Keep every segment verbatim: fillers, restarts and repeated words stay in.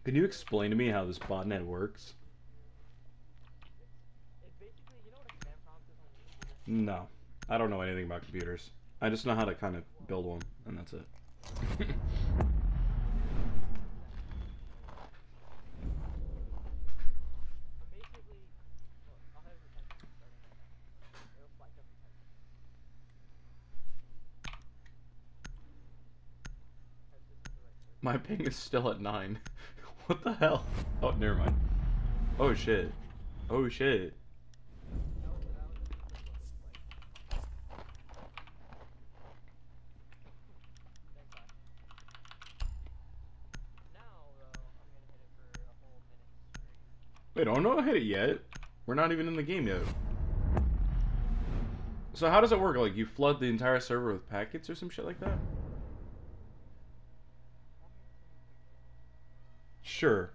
Can you explain to me how this botnet works? It's basically, you know what a command prompt is on your computer? No. I don't know anything about computers. I just know how to kind of build one, and that's it. I'm basically, look, I'll have the ten seconds starting right now. It'll spike every ten seconds. As this is the right server. My ping is still at nine. What the hell? Oh, never mind. Oh shit. Oh shit. That was, that was just a quick look at spike. Thanks, bye. Now, though, I'm gonna hit it for a whole minute straight. Wait, oh no, I hit it yet. We're not even in the game yet. So how does it work? Like, you flood the entire server with packets or some shit like that? Want me to send you pictures? Sure.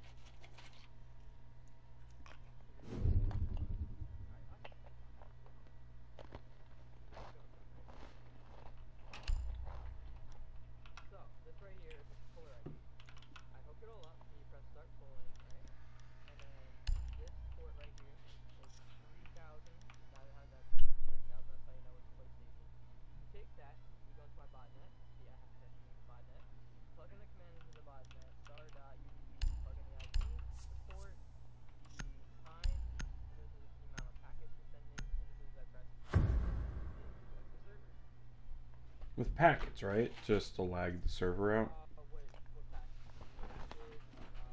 So, this right here is a puller I D. I hook it all up, and you press start pulling, right? And then this port right here is three thousand. Now I have that thirty thousand, that's how you know it's PlayStation. You take that, you go into my botnet. See, I have to use the botnet. Plug in the command into the botnet, star.udp, plug in the I P, the port, the time, and this is the amount of packets you're sending, and this is address. That's the server. With packets, right? Just to lag the server out. Uh, wait, what packets? This is,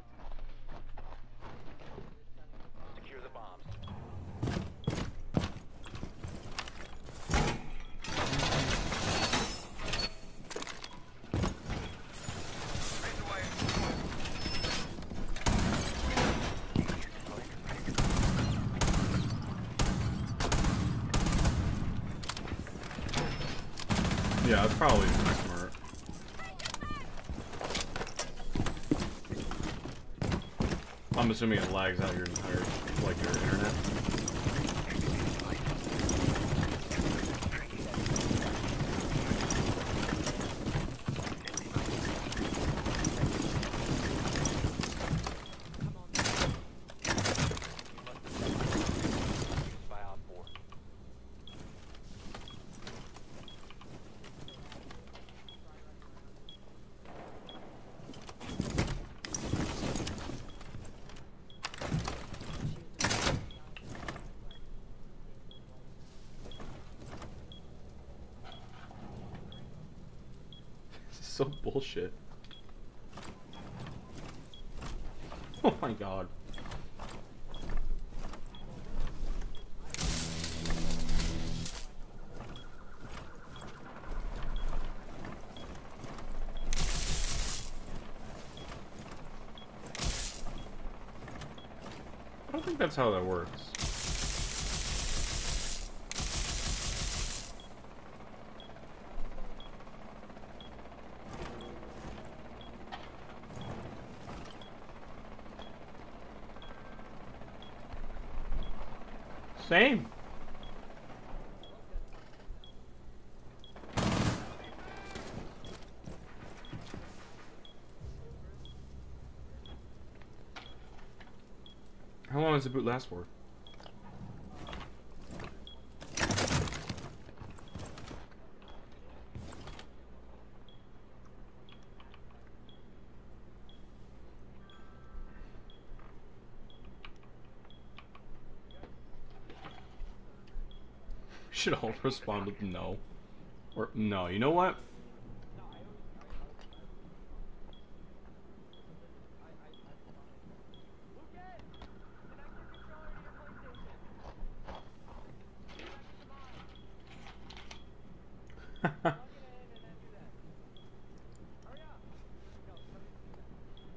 uh, this is sending the bomb. Secure the bombs. Yeah, that's probably smart. I'm assuming it lags out your entire, like, your internet. By op four. This is so bullshit. Oh my god. I don't think that's how that works. Same. How long does the boot last for? Should all respond with no. Or no, you know what? No, I always, I, I, I, I, I, I, Lucas! Connect your controller to your PlayStation! Connect to mine! Plug it in and then do that. Hurry up! No, somebody do that.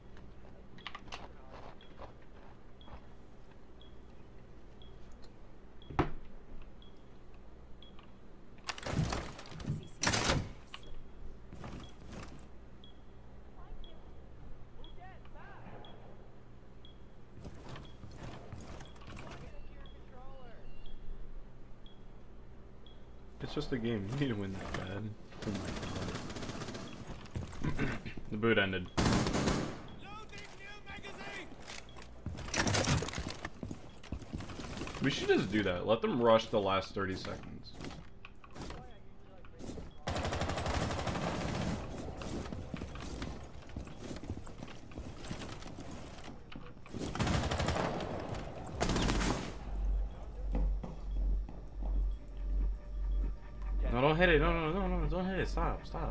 Lucas, stop! Plug it into your controller! It's just a game. You need to win that bad. Oh my god. The boot ended. Loading new We should just do that. Let them rush the last thirty seconds. No, don't hit it. No, no, no, no, don't hit it. Stop, stop.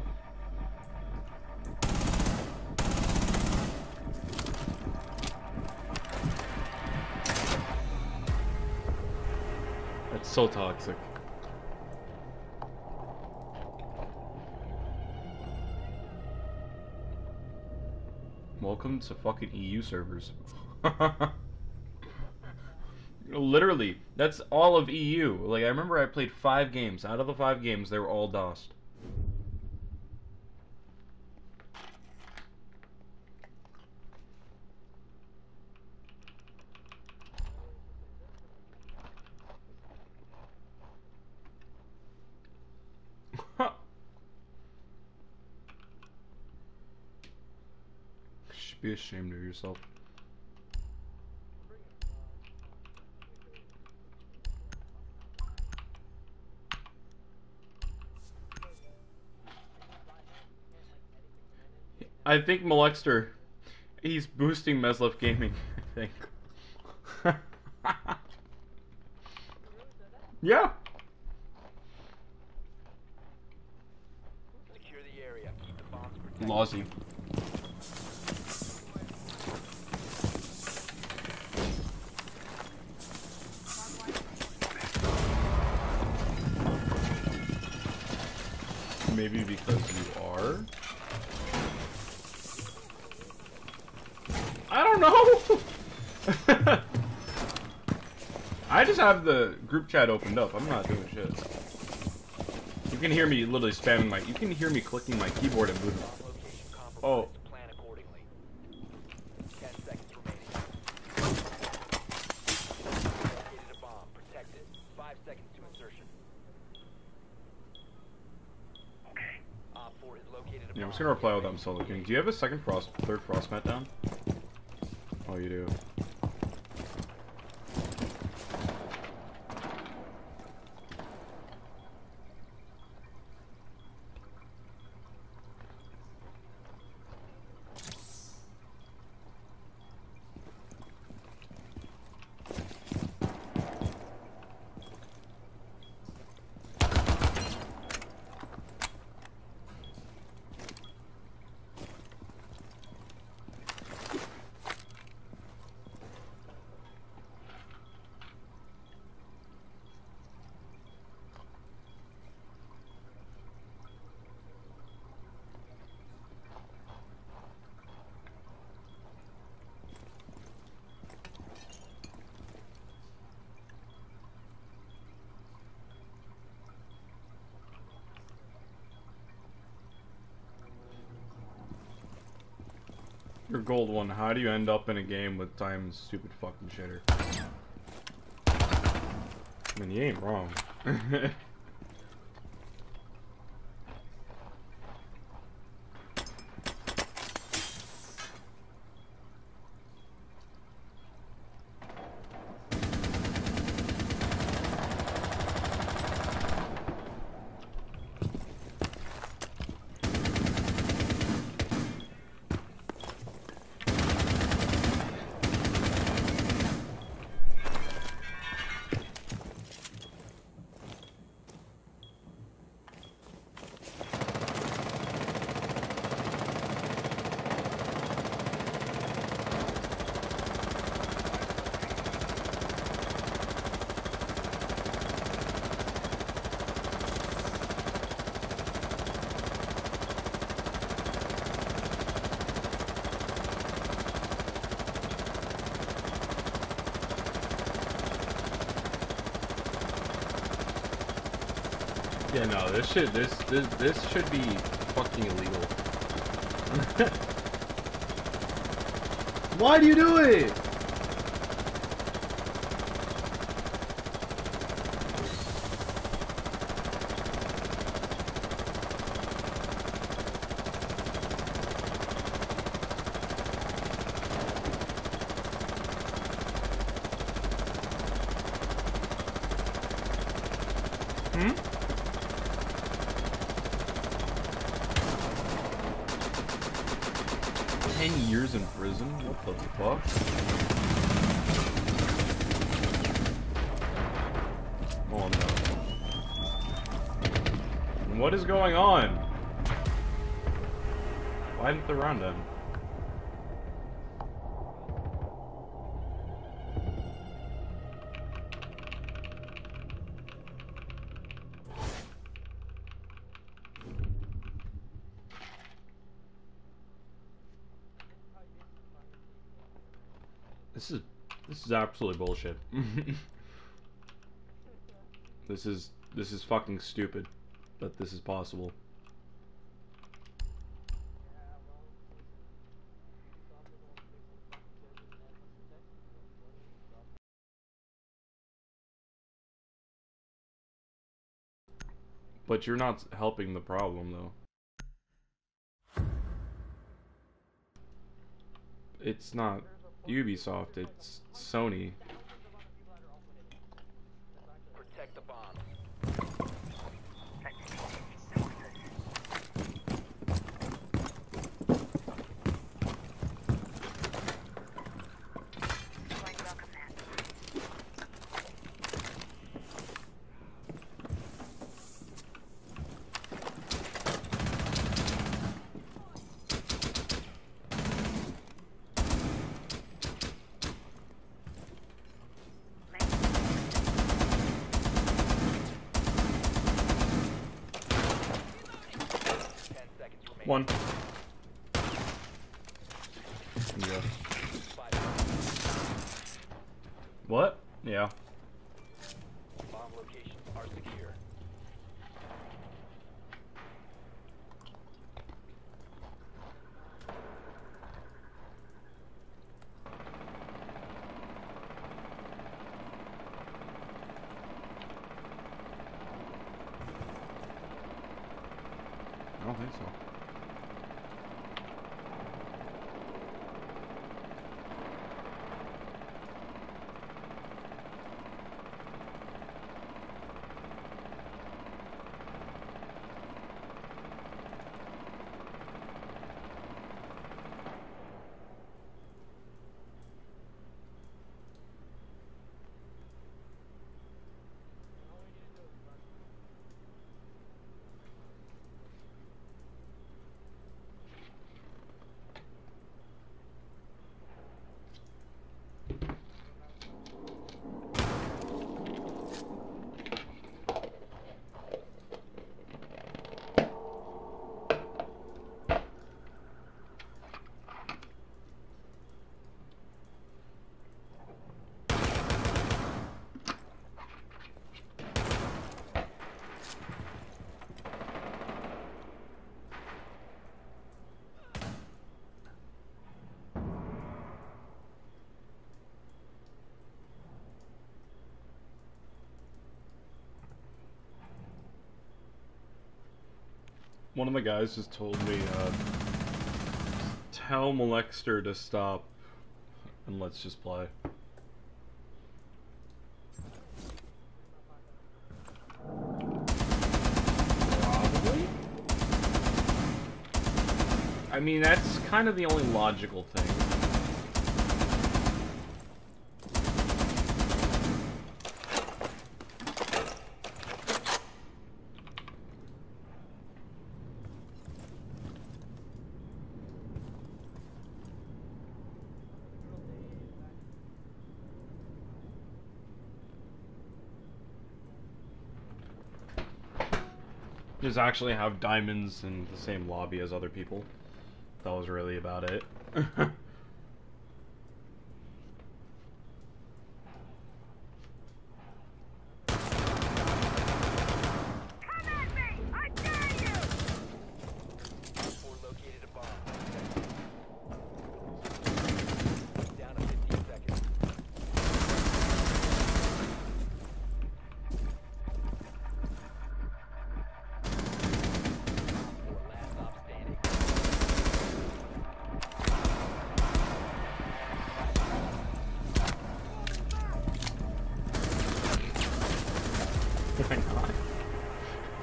That's so toxic. Welcome to fucking E U servers. Literally, that's all of E U. Like, I remember I played five games. Out of the five games, they were all DOSed. Should be ashamed of yourself. I think Molexter, he's boosting Meslev Gaming, I think. Yeah. Secure the area. Keep the bombs protected. Lawsy. Maybe because you are? I don't know! I just have the group chat opened up. I'm not doing shit. You can hear me literally spamming my... You can hear me clicking my keyboard and moving. Bomb location compromised. Oh. Plan accordingly. Ten seconds remaining. Located a bomb. Protect it. Five seconds to insertion. Okay. Op four is located a Yeah, I'm bomb. just gonna reply with I'm solo king. Do you have a second frost, third frost mat down? Oh, you do. Your gold one, how do you end up in a game with Diamond's stupid fucking shitter? I mean, you ain't wrong. Yeah, no, this shit, this, this, this should be fucking illegal. Why do you do it? ten years in prison? What the fuck? Oh no. What is going on? Why didn't the round end? This is this is absolutely bullshit. This is this is fucking stupid that this is possible. But you're not helping the problem though. It's not Ubisoft, it's Sony. Protect the bomb. One. Yeah. What? Yeah. Bomb locations are secure. I don't think so. One of the guys just told me, uh, tell Molexter to stop, and let's just play. Probably? I mean, that's kind of the only logical thing. Just actually have diamonds in the same lobby as other people. That was really about it.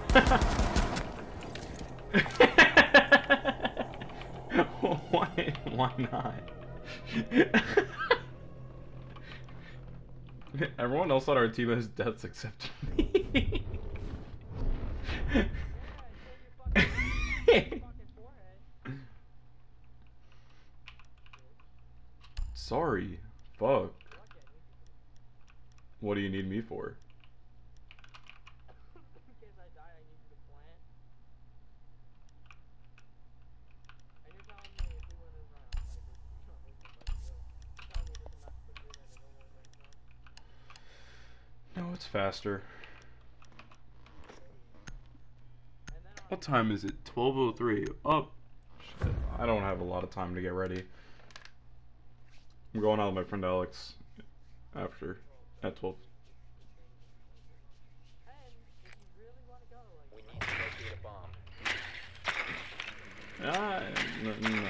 Why not? Why? Why not? Everyone else on our team has deaths except me. Sorry. Fuck. What do you need me for? In case I die, I need you to plant. And you're telling me if we win this round, like, this is not this is like real. You're telling me this is not quicker than a normal rank round? No, it's faster. And then on What time is it? twelve oh three. Oh, shit. I don't have a lot of time to get ready. I'm going out with my friend Alex after at twelve. And if you really want to go, like, We need to locate a bomb. Ah, no, no,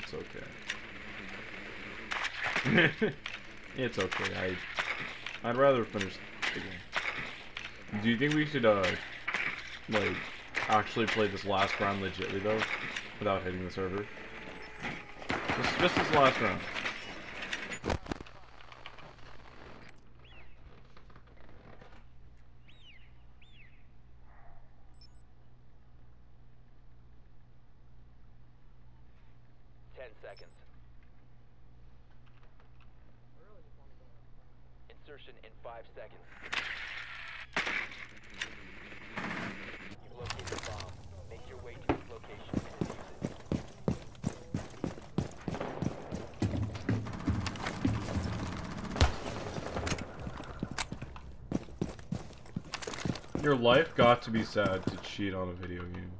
it's okay. It's okay. I, I'd rather finish the game. Do you think we should, uh, like, actually play this last round legitly though, without hitting the server? Just, just this last round. Ten seconds. I really just want to go. Insertion in five seconds. You've located a bomb. Make your way to this location and defuse it. Your life got to be sad to cheat on a video game.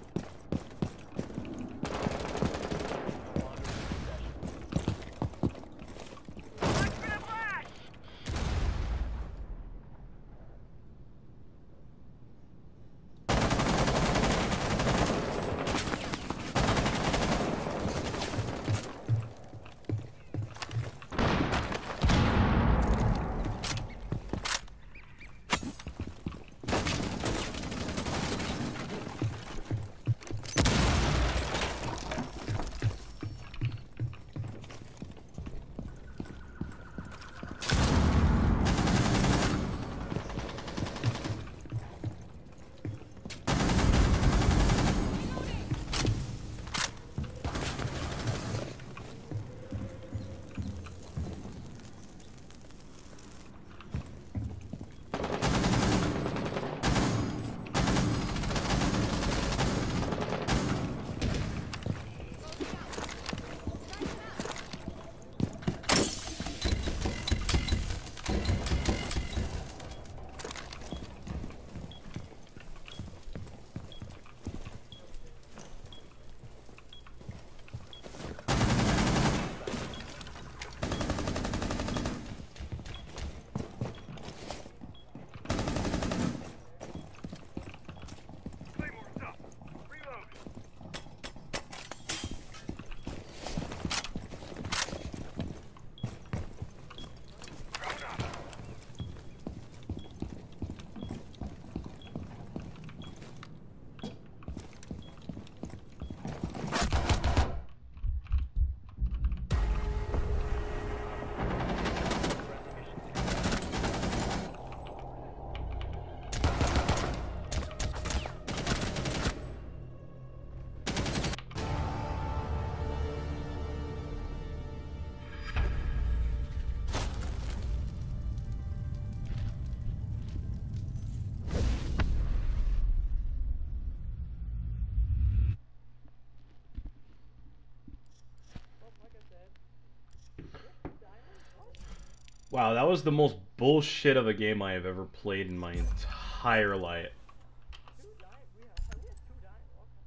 Wow, that was the most bullshit of a game I have ever played in my entire life. Two diamonds? We have, we have two diamonds? Okay.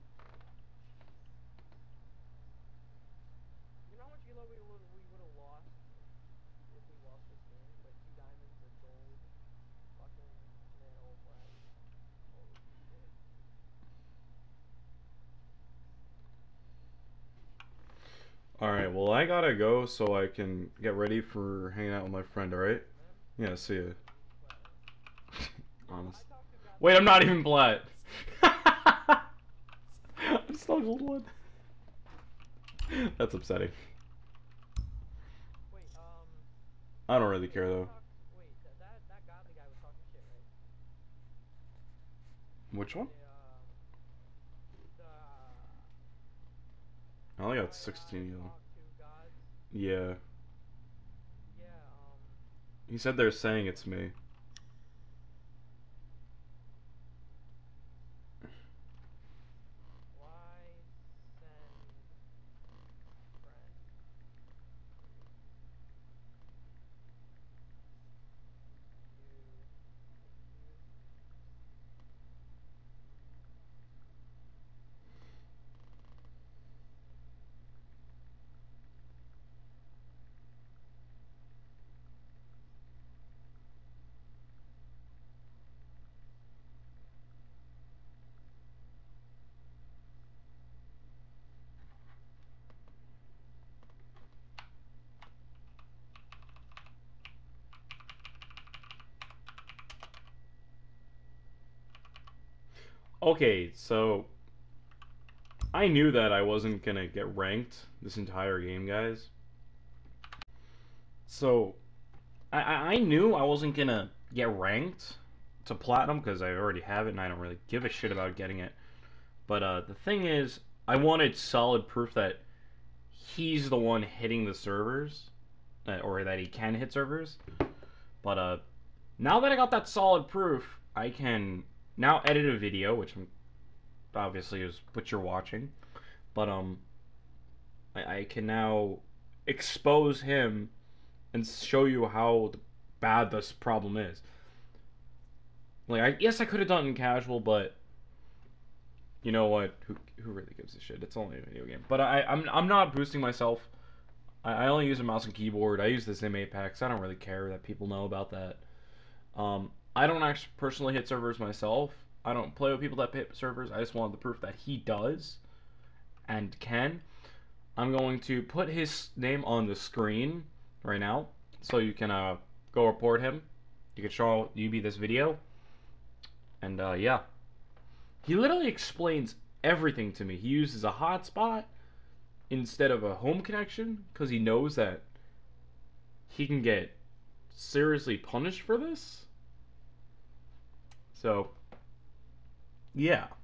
You know how much elo we would we would have lost if we lost this game? Like two diamonds, a gold, fucking nano flag. Holy shit. Alright, well I gotta go so I can get ready for hanging out with my friend, alright? Yeah, see ya. Honest. Wait, I'm not even black. I'm still gold one. That's upsetting. Wait, um. I don't really care though. Talk, wait, th that that godly guy was talking shit, right? Which one? The, um, the I only got guy sixteen of I them. talked to gods. Yeah. Yeah, um. He said they're saying it's me. Why send friend? You confused? Okay, so I knew that I wasn't gonna get ranked this entire game, guys. So I, I knew I wasn't gonna get ranked to platinum because I already have it and I don't really give a shit about getting it. But uh, the thing is, I wanted solid proof that he's the one hitting the servers, uh, or that he can hit servers. But uh, now that I got that solid proof, I can now edit a video, which I'm obviously is what you're watching. But um, I, I can now expose him and show you how bad this problem is. Like, I yes, I could have done it in casual, but you know what? Who who really gives a shit? It's only a video game. But I I'm I'm not boosting myself. I, I only use a mouse and keyboard. I use the Sim Apex. I don't really care that people know about that. Um, I don't actually personally hit servers myself. I don't play with people that hit servers. I just wanted the proof that he does and can. I'm going to put his name on the screen right now, so you can uh, go report him. You can show U B this video, and uh, yeah, he literally explains everything to me. He uses a hotspot instead of a home connection because he knows that he can get seriously punished for this. So, yeah.